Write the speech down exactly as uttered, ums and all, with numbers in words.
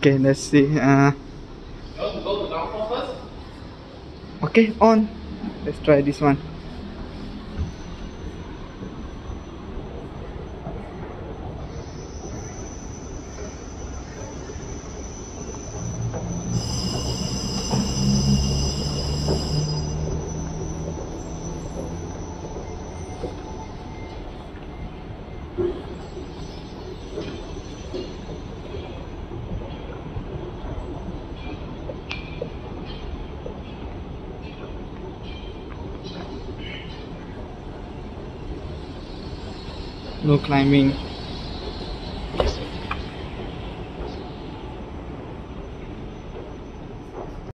Okay, let's see. Uh, okay, on. Let's try this one. No climbing.